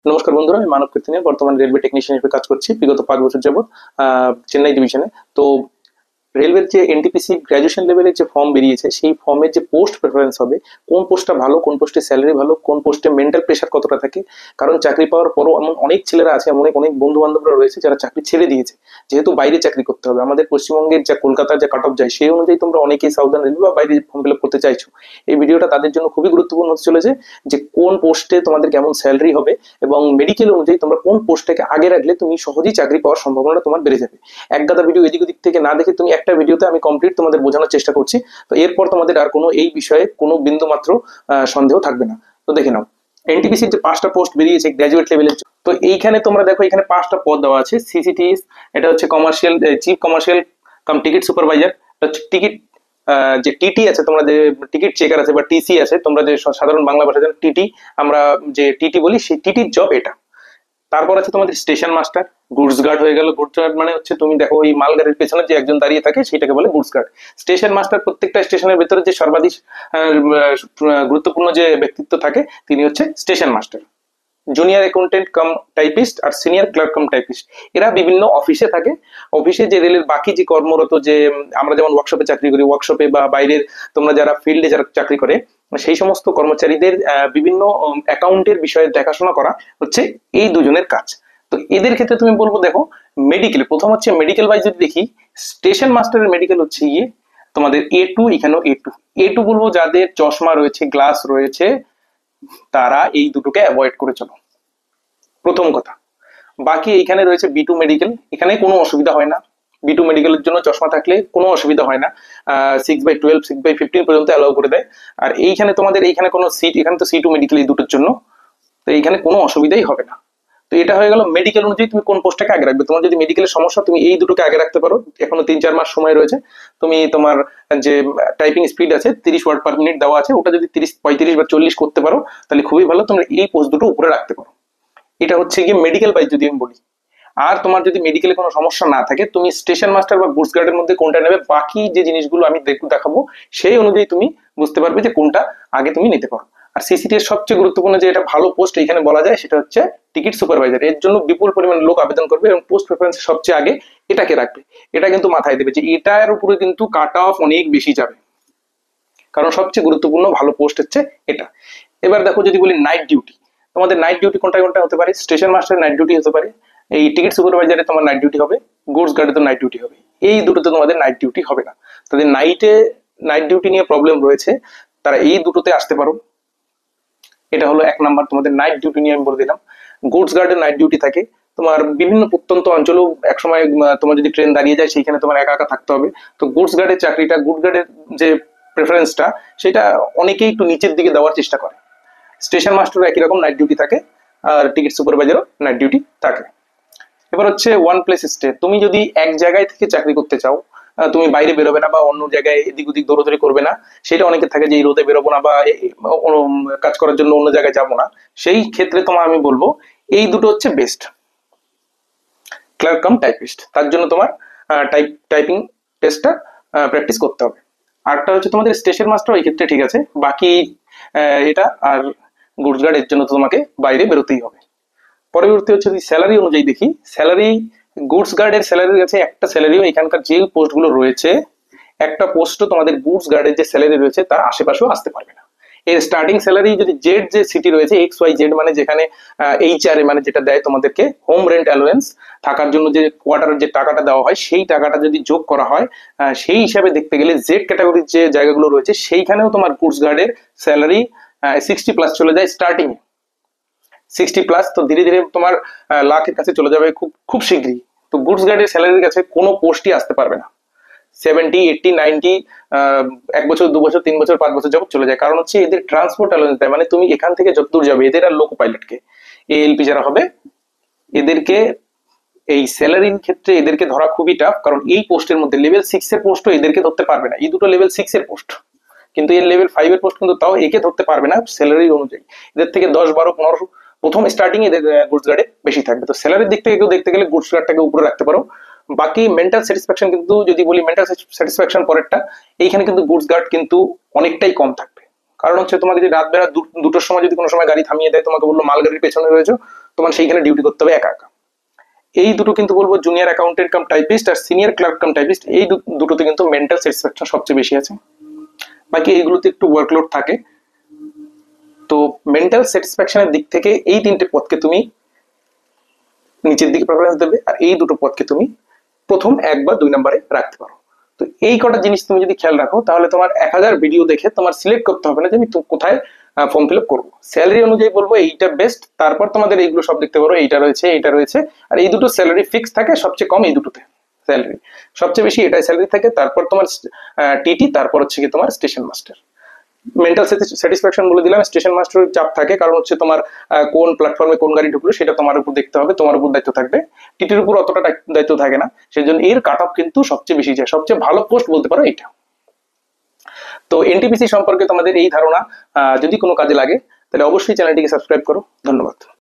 নমস্কার বন্ধুরা, আমি মানব কীর্তি নিয়ে বর্তমানে রেলওয়ে টেকনিশিয়ান হিসেবে কাজ করছি বিগত 5 বছর যাবত চেন্নাই ডিভিশনে। তো রেলওয়ের যে এনটিপিসি গ্র্যাজুয়েশন লেভেলের যে ফর্ম বেরিয়েছে, সেই ফর্মের যে পোস্ট প্রেফারেন্স হবে, কোন পোস্টটা ভালো, কোন পোস্টে স্যালারি ভালো, কোন পোস্টে মেন্টাল প্রেশার কতটা থাকে। কারণ চাকরি পাওয়ার পরও এমন অনেক ছেলেরা আছে, এমন অনেক বন্ধু বান্ধবরা রয়েছে যারা চাকরি ছেড়ে দিয়েছে, যেহেতু বাইরে চাকরি করতে হবে। আমাদের পশ্চিমবঙ্গের যা কলকাতার যে কাট অফ যায়, সেই অনুযায়ী তোমরা অনেকেই সাউদার্ন রেলওয়ে বা বাইরে ফর্ম ফিল আপ করতে চাইছো। এই ভিডিওটা তাদের জন্য খুবই গুরুত্বপূর্ণ হতে চলেছে, যে কোন পোস্টে তোমাদের কেমন স্যালারি হবে এবং মেডিকেল অনুযায়ী তোমরা কোন পোস্টটাকে আগে রাখলে তুমি সহজেই চাকরি পাওয়ার সম্ভাবনা তোমার বেড়ে যাবে। এক গাদা ভিডিও এদিক ওদিক থেকে না দেখে তুমি একটা ভিডিওতে আমি কমপ্লিট তোমাদের বোঝানোর চেষ্টা করছি। তো এরপর তোমাদের আর কোনো এই বিষয়ে কোনো বিন্দু মাত্র সন্দেহ থাকবে না। তো দেখে নাও, এনটিপিসির যে 5টা পোস্ট বেরিয়েছে গ্র্যাজুয়েট লেভেলের। তো এইখানে তোমরা দেখো, এখানে 5টা পদ দেওয়া আছে। সিসিটিএস, এটা হচ্ছে commercial chief commercial cum ticket supervisor. হচ্ছে টিকিট যে টিটি আছে, তোমরা যে টিকিট চেকার আছে বা টিসি আছে, তোমরা যে সাধারণ বাংলা ভাষায় জানো টিটি, আমরা যে টিটি বলি, সেই টিটির জব এটা। তারপর আছে তোমাদের স্টেশন মাস্টার। গুডস গার্ড হয়ে গেল। গুডস গার্ড মানে হচ্ছে, তুমি দেখো ওই মালগাড়ির পেছনে যে একজন দাঁড়িয়ে থাকে, সেটাকে বলে গুডস গার্ড। স্টেশন মাস্টার, প্রত্যেকটা স্টেশনের ভেতরে যে সর্বাধিক গুরুত্বপূর্ণ যে ব্যক্তিত্ব থাকে, তিনি হচ্ছে station master. Junior accountant cum typist আর সিনিয়র ক্লার্ক কাম টাইপিস্ট, এরা বিভিন্ন অফিসে থাকে। অফিসে যে রেলের বাকি যে কর্মরত, যে আমরা যেমন ওয়ার্কশপে চাকরি করি, ওয়ার্কশপে বা বাইরের তোমরা যারা ফিল্ডে যারা চাকরি করে, সেই সমস্ত কর্মচারীদের বিভিন্ন অ্যাকাউন্টের বিষয়ে দেখাশোনা করা হচ্ছে এই দুজনের কাজ। তো এদের ক্ষেত্রে তুমি বলবো, দেখো মেডিকেল, প্রথম হচ্ছে মেডিকেল ওয়াইজ যদি দেখি, স্টেশন মাস্টারের মেডিকেল হচ্ছে গিয়ে তোমাদের A2। এখানেও A2 বলবো, যাদের চশমা রয়েছে, গ্লাস রয়েছে, তারা এই দুটোকে অ্যাভয়েড করে চলো, প্রথম কথা। বাকি এইখানে রয়েছে B2 মেডিকেল, এখানে কোনো অসুবিধা হয় না। B2 মেডিকেলের জন্য চশমা থাকলে কোনো অসুবিধা হয় না। 6/12 6/15 পর্যন্ত অ্যালাউ করে দেয়। আর এইখানে তোমাদের এইখানে কোনো সিট, এখানে তো C2 মেডিকেল এই দুটোর জন্য, তো এইখানে কোনো অসুবিধাই হবে না। তো এটা হয়ে গেল মেডিকেল অনুযায়ী তুমি কোন পোস্টটাকে আগে রাখবে। তোমার যদি মেডিকেলের সমস্যা, তুমি এই দুটোকে আগে রাখতে পারো। এখনো 3-4 মাস সময় রয়েছে। তুমি তোমার যে টাইপিং স্পিড আছে 30 ওয়ার্ড পার মিনিট দেওয়া আছে, ওটা যদি 30, 35 বা 40 করতে পারো, তাহলে খুবই ভালো। তোমরা এই পোস্ট দুটো উপরে রাখতে পারো। এটা হচ্ছে গিয়ে মেডিকেল বাইজ যদি আমি বলি। আর তোমার যদি মেডিকেলে কোনো সমস্যা না থাকে, তুমি স্টেশন মাস্টার বা গুডস গার্ডের মধ্যে কোনটা নেবে, বাকি যে জিনিসগুলো আমি দেখাবো সেই অনুযায়ী তুমি বুঝতে পারবে যে কোনটা আগে তুমি নিতে পারো। আর সিসিটি এর সবচেয়ে গুরুত্বপূর্ণ যে এটা ভালো পোস্ট এখানে বলা যায়, সেটা হচ্ছে টিকিট সুপারভাইজার। এর জন্য বিপুল পরিমাণ লোক আবেদন করবে এবং পোস্ট প্রেফারেন্স সবচেয়ে আগে এটাকে রাখবে। এটা কিন্তু মাথায় দেবে যে এটার উপরে কিন্তু কাট অফ অনেক বেশি যাবে, কারণ সবচেয়ে গুরুত্বপূর্ণ ভালো পোস্ট হচ্ছে এটা। এবার দেখো, যদি বলি নাইট ডিউটি, তোমাদের নাইট ডিউটি কোনটা কোনটা হতে পারে। স্টেশন মাস্টার নাইট ডিউটি হতে পারে, এই টিকিট সুপারভাইজারে তোমার নাইট ডিউটি হবে, গুডস গার্ডে তো নাইট ডিউটি হবে। এই দুটোতে তোমাদের নাইট ডিউটি হবে না। তাদের নাইট ডিউটি নিয়ে প্রবলেম রয়েছে, তারা এই দুটোতে আসতে পারো। এটা হলো 1 নাম্বার, তোমাদের নাইট ডিউটি নিয়ে আমি বলে দিলাম। গুডস গার্ডের নাইট ডিউটি থাকে তোমার বিভিন্ন প্রত্যন্ত অঞ্চলেও। একসময় তোমার যদি ট্রেন দাঁড়িয়ে যায়, সেইখানে তোমার একা একা থাকতে হবে। তো গুডস গার্ডের চাকরিটা, গুডস গার্ডের যে প্রেফারেন্সটা, সেটা অনেকেই একটু নিচের দিকে দেওয়ার চেষ্টা করে। স্টেশন মাস্টারও একই রকম নাইট ডিউটি থাকে, আর টিকিট সুপারভাইজারও নাইট ডিউটি থাকে। এবার হচ্ছে ওয়ান প্লেস স্টে। তুমি যদি এক জায়গায় থেকে চাকরি করতে চাও, তুমি বাইরে বেরোবে না বা অন্য জায়গায় এদিক ওদিক দৌড়াদৌড়ি করবে না, সেটা অনেকে থাকে যে এই রোদে বেরোবো না বা কাজ করার জন্য অন্য জায়গায় যাবো না। সেই ক্ষেত্রে তোমার আমি বলবো এই দুটো হচ্ছে বেস্ট, ক্লার্ক কাম টাইপিস্ট। তার জন্য তোমার টাইপিং টেস্টটা প্র্যাকটিস করতে হবে। আরটা হচ্ছে তোমাদের স্টেশন মাস্টার, এই ক্ষেত্রে ঠিক আছে। বাকি এটা আর গুডস গার্ড, এর জন্য তো তোমাকে বাইরে বেরোতেই হবে। পরবর্তী হচ্ছে যদি স্যালারি অনুযায়ী দেখি, স্যালারি গুডস গার্ডের স্যালারি আছে একটা স্যালারিও, এখানকার যে পোস্টগুলো রয়েছে, একটা পোস্টও তোমাদের গুডস গার্ডের যে স্যালারি রয়েছে তার আশেপাশেও আসতে পারবে না। এর স্টার্টিং স্যালারি যদি জেড যে সিটি রয়েছে, XYZ মানে যেখানে HRA মানে যেটা দেয় তোমাদেরকে হোম রেন্ট অ্যালোয়েন্স, থাকার জন্য যে কোয়ার্টারের যে টাকাটা দেওয়া হয়, সেই টাকাটা যদি যোগ করা হয়, সেই হিসাবে দেখতে গেলে জেড ক্যাটাগরির যে জায়গাগুলো রয়েছে, সেইখানেও তোমার গুডস গার্ডের স্যালারি 60+ চলে যায় স্টার্টিং এ। 60+, তো ধীরে ধীরে তোমার লাখের কাছে চলে যাবে খুব খুব শীঘ্রই। তো গুডস গার্ডের স্যালারির কাছে কোনো পোস্টই আসতে পারবে না। 70, 80, 90 1 বছর, 2 বছর, 3 বছর, 5 বছর যাবত চলে যায়। কারণ হচ্ছে এদের ট্রান্সপোর্ট অ্যালাউন্স দেয়, মানে তুমি এখান থেকে যতদূর যাবে, এদের আর লোকো পাইলটকে, ALP যারা হবে, এদেরকে এই স্যালারির ক্ষেত্রে এদেরকে ধরা খুবই টাফ। কারণ এই পোস্টের মধ্যে লেভেল 6 এর পোস্টও এদেরকে ধরতে পারবে না। এই দুটো লেভেল 6 এর পোস্ট, কিন্তু এর লেভেল 5 এর পোস্ট কিন্তু তাও একে ধরতে পারবে না স্যালারির অনুযায়ী। এদের থেকে 10, 12, 15 প্রথম স্টার্টিং এদের গুডস গার্ডে বেশি থাকবে। তো স্যালারির দিক থেকে কেউ দেখতে গেলে গুডস গার্ডটাকে উপরে রাখতে পারো। বাকি মেন্টাল স্যাটিসফ্যাকশন, কিন্তু যদি বলি মেন্টাল স্যাটিসফ্যাকশন পরেরটা, এইখানে কিন্তু গুডস গার্ড কিন্তু অনেকটাই কম থাকবে। কারণ হচ্ছে তোমাকে যদি রাত বেলা 2টোর সময় যদি কোনো সময় গাড়ি থামিয়ে দেয়, তোমাকে বললো মালগাড়ির পেছনে রয়েছে, তোমার সেইখানে ডিউটি করতে হবে একা একা। এই দুটো কিন্তু বলবো জুনিয়র অ্যাকাউন্টেন্ট কাম টাইপিস্ট আর সিনিয়র ক্লার্ক কাম টাইপিস্ট, এই দুটোতে কিন্তু মেন্টাল স্যাটিসফ্যাকশন সবচেয়ে বেশি আছে। বাকি এইগুলোতে একটু ওয়ার্কলোড থাকে। তো মেন্টাল স্যাটিসফ্যাকশনের দিক থেকে এই তিনটে পদকে তুমি নিচের দিকে প্রেফারেন্স দেবে, আর এই দুটো পদকে তুমি প্রথম 1 বা 2 নম্বরে রাখতে পারো। তো এই কটা জিনিস তুমি যদি খেয়াল রাখো, তাহলে তোমার 1000 ভিডিও দেখে তোমার সিলেক্ট করতে হবে না যে আমি কোথায় ফর্ম ফিল আপ করবো। স্যালারি অনুযায়ী বলবো এইটা বেস্ট, তারপর তোমাদের এইগুলো সব দেখতে পারো, এইটা রয়েছে এইটা রয়েছে। আর এই দুটো স্যালারি ফিক্স থাকে, সবচেয়ে কম এই দুটোতে স্যালারি, সবচেয়ে বেশি এটাই স্যালারি থাকে, তারপর তোমার টিটি, তারপর হচ্ছে কি তোমার স্টেশন মাস্টার। মেন্টাল স্যাটিসফ্যাকশন বলে দিলাম, স্টেশন মাস্টারের চাপ থাকে, কারণ হচ্ছে তোমার কোন প্ল্যাটফর্মে কোন গাড়ি ঢুকলো সেটা তোমার উপর দেখতে হবে, তোমার উপর দায়িত্ব থাকবে। টিটির উপর অতটা দায়িত্ব থাকে না, সেই জন্য এর কাট অফ কিন্তু সবচেয়ে বেশি যায়, সবচেয়ে ভালো পোস্ট বলতে পারো এটা। তো এনটিপিসি সম্পর্কে তোমাদের এই ধারণা যদি কোনো কাজে লাগে তাহলে অবশ্যই চ্যানেলটিকে সাবস্ক্রাইব করো। ধন্যবাদ।